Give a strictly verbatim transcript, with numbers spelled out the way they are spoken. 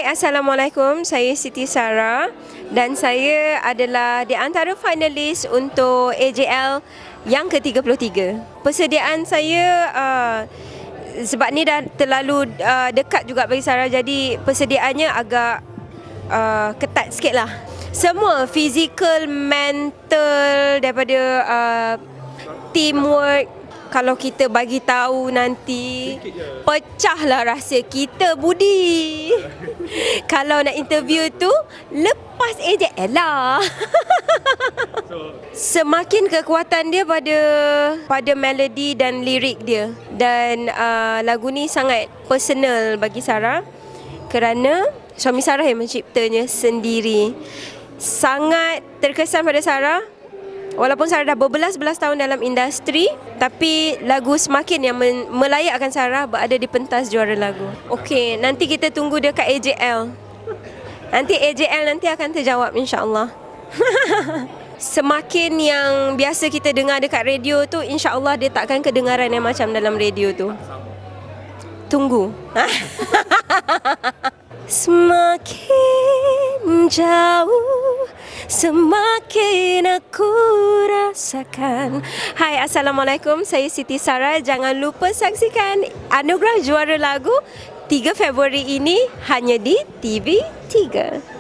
Hai, Assalamualaikum. Saya Siti Sarah dan saya adalah di antara finalis untuk A J L yang ke tiga puluh tiga. Persediaan saya uh, sebab ni dah terlalu uh, dekat juga bagi Sarah, jadi persediaannya agak uh, ketat sikit lah. Semua fizikal, mental, daripada uh, teamwork. Kalau kita bagi tahu nanti, pecahlah rasa kita, Budi. Kalau nak interview tu, lepas A J L lah. Semakin kekuatan dia pada pada melodi dan lirik dia. Dan uh, lagu ni sangat personal bagi Sarah kerana suami Sarah yang menciptanya sendiri. Sangat terkesan pada Sarah. Walaupun Sarah dah berbelas-belas tahun dalam industri, tapi lagu Semakin yang melayakkan Sarah berada di pentas juara lagu. Okey, nanti kita tunggu dekat A J L. Nanti A J L nanti akan terjawab, insya-Allah. Semakin yang biasa kita dengar dekat radio tu, insya-Allah dia takkan kedengaran yang macam dalam radio tu. Tunggu. Semakin jauh, semakin aku rasakan. Hai, Assalamualaikum. Saya Siti Sarah. Jangan lupa saksikan Anugerah Juara Lagu tiga Februari ini hanya di T V tiga.